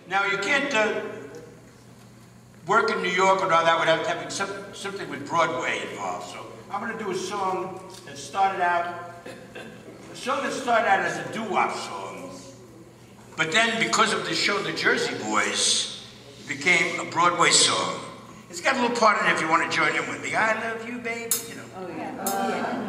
Now you can't work in New York and all that without having something with Broadway involved. So I'm going to do a song that started out as a doo-wop song, but then because of the show The Jersey Boys, it became a Broadway song. It's got a little part in it if you want to join in with me. I love you, baby. You know. Oh yeah. Oh yeah.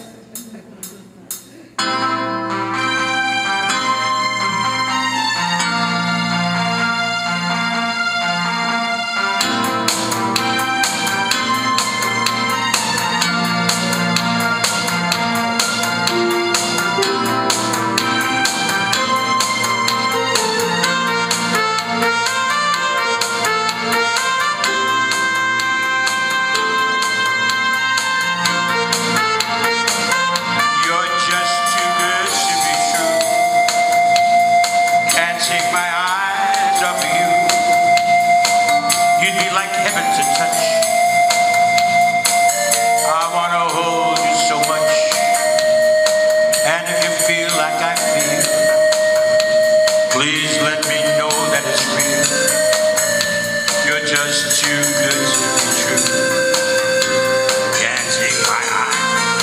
Please let me know that it's real. You're just too good to be true. Can't take my eyes.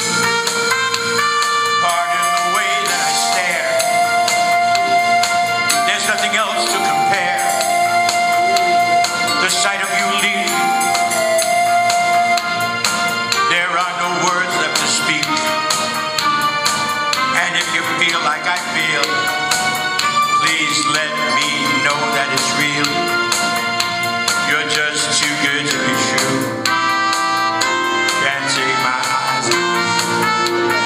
Pardon the way that I stare. There's nothing else to compare. The sight of you leave. There are no words left to speak. And if you feel like I feel, please let me know that it's real. You're just too good to be true. Can't take my eyes off you.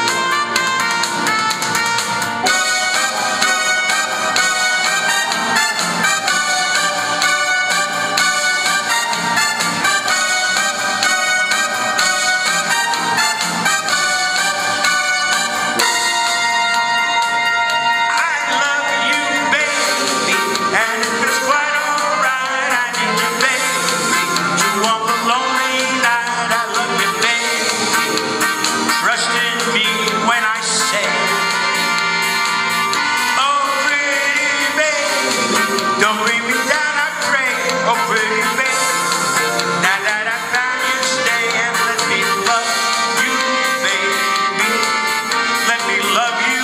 Don't bring me down, I pray, oh pretty baby. Now that I found you, stay and let me love you, baby. Let me love you.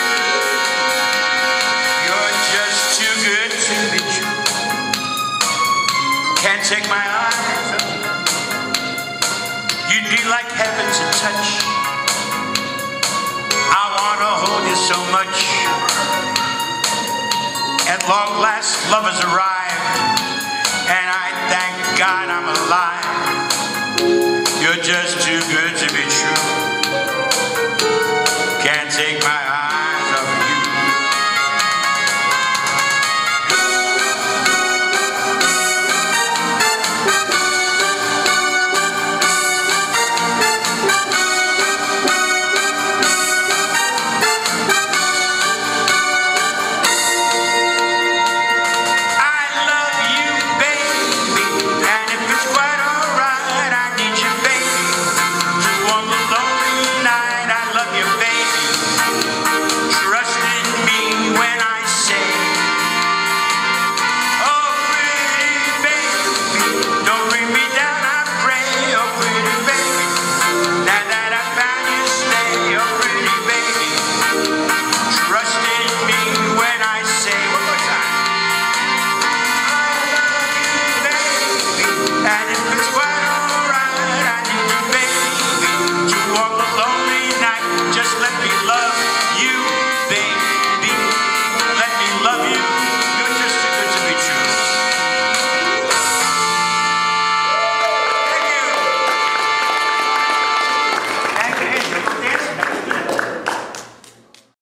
You're just too good to be true. Can't take my eyes off you. You'd be like heaven to touch. I wanna hold you so much. At long last, love has arrived, and I thank God I'm alive. You're just too good to be true.